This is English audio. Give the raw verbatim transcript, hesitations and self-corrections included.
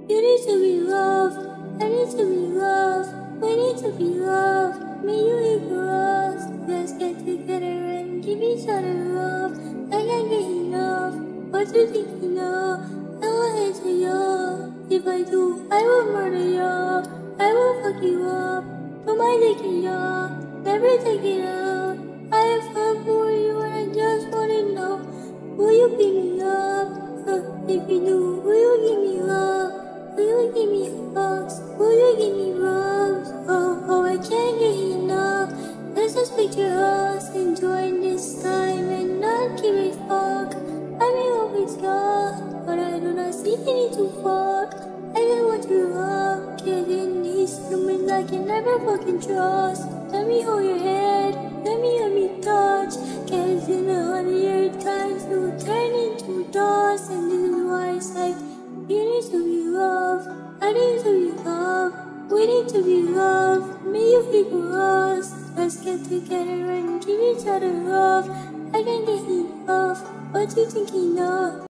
You need to be loved. I need to be loved. We need to be loved. May you equal us. Let's get together and give each other love. I can't get enough. What you think you know? I will hate you. If I do, I will murder you. I will fuck you up. Put my dick in you. Never take it out. I have fun for you and I just wanna know, will you pick me up? Uh, if you do, will you give me love? Will you give me hugs? Will you give me rubs? Oh, oh, I can't get enough. Let's just picture us enjoying this time and not give a fuck. I'm in love with you, but I do not see any to fuck. I just want your love, cause in these humans I can never fucking trust. Let me hold your head, let me let me touch, cause in a hundred times you'll turn into dust. And this is why I say, you need to be loved, I need to be loved, we need to be loved. May you figure us, let's get together and give each other love. I can't get enough, what you thinking of?